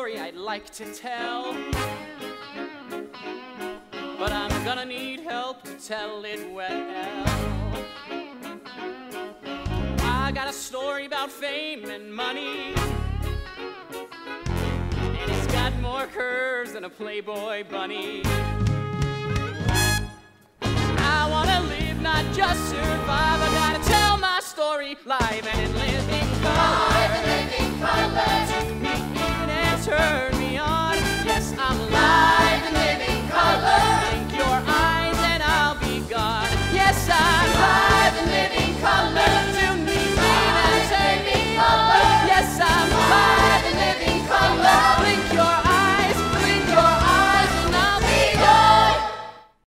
story I'd like to tell, but I'm gonna need help to tell it well. I got a story about fame and money, and it's got more curves than a Playboy bunny. I wanna live, not just survive. I gotta